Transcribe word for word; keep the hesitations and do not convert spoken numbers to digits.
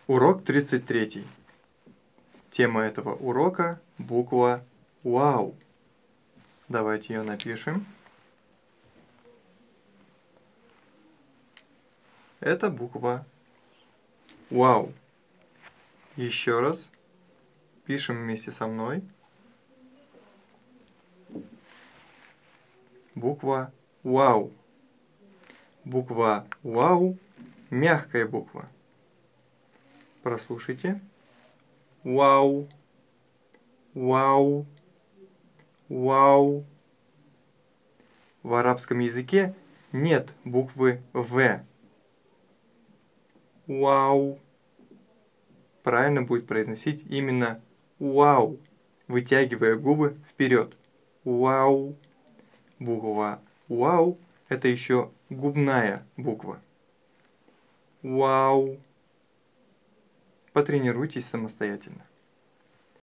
Урок тридцать три. Тема этого урока – буква «Вау». Давайте ее напишем. Это буква «Вау». Еще раз пишем вместе со мной. Буква «Вау». Буква «Вау» – мягкая буква. Прослушайте. Вау. Вау. Вау. В арабском языке нет буквы «В». Вау. Правильно будет произносить именно «Вау», вытягивая губы вперед. Вау. Буква «Вау» – это еще губная буква. Вау. Потренируйтесь самостоятельно.